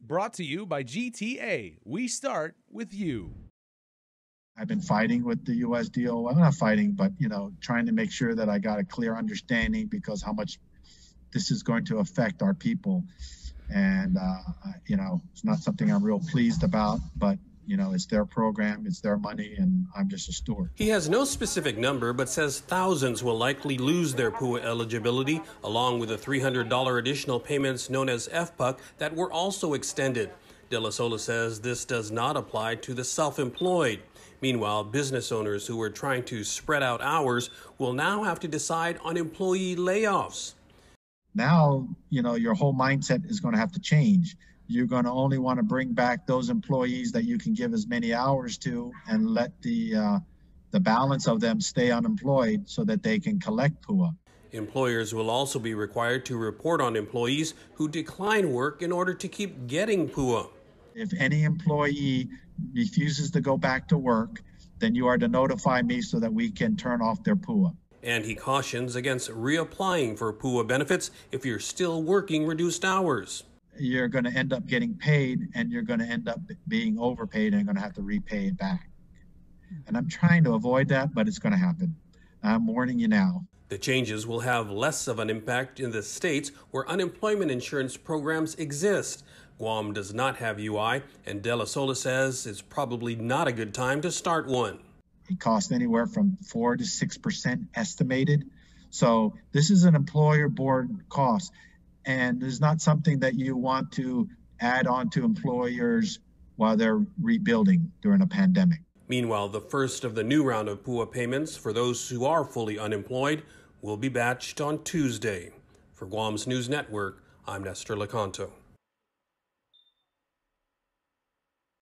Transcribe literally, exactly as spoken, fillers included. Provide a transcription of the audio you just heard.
Brought to you by G T A. We start with you. I've been fighting with the U S D O. I'm not fighting, but, you know, trying to make sure that I got a clear understanding because how much this is going to affect our people. And, uh, you know, it's not something I'm real pleased about, but, you know, it's their program, it's their money, and I'm just a steward. He has no specific number, but says thousands will likely lose their P U A eligibility, along with the three hundred dollars additional payments known as F P U C that were also extended. Dell'isola says this does not apply to the self-employed. Meanwhile, business owners who are trying to spread out hours will now have to decide on employee layoffs. Now, you know, your whole mindset is going to have to change. You're going to only want to bring back those employees that you can give as many hours to and let the uh, the balance of them stay unemployed so that they can collect P U A. Employers will also be required to report on employees who decline work in order to keep getting P U A. If any employee refuses to go back to work, then you are to notify me so that we can turn off their P U A. And he cautions against reapplying for P U A benefits if you're still working reduced hours. You're going to end up getting paid, and you're going to end up being overpaid and going to have to repay it back. And I'm trying to avoid that, but it's going to happen. I'm warning you now. The changes will have less of an impact in the states where unemployment insurance programs exist. Guam does not have U I, and Dell'isola says it's probably not a good time to start one. It costs anywhere from four to six percent estimated. So this is an employer board cost, and it's not something that you want to add on to employers while they're rebuilding during a pandemic. Meanwhile, the first of the new round of P U A payments for those who are fully unemployed will be batched on Tuesday. For Guam's News Network, I'm Nestor Lecanto.